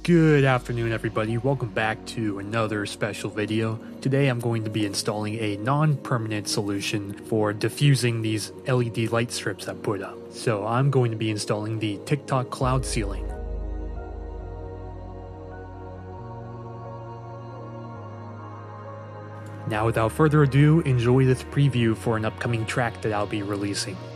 Good afternoon everybody, welcome back to another special video. Today I'm going to be installing a non-permanent solution for diffusing these LED light strips I put up. So I'm going to be installing the TikTok cloud ceiling. Now without further ado, enjoy this preview for an upcoming track that I'll be releasing.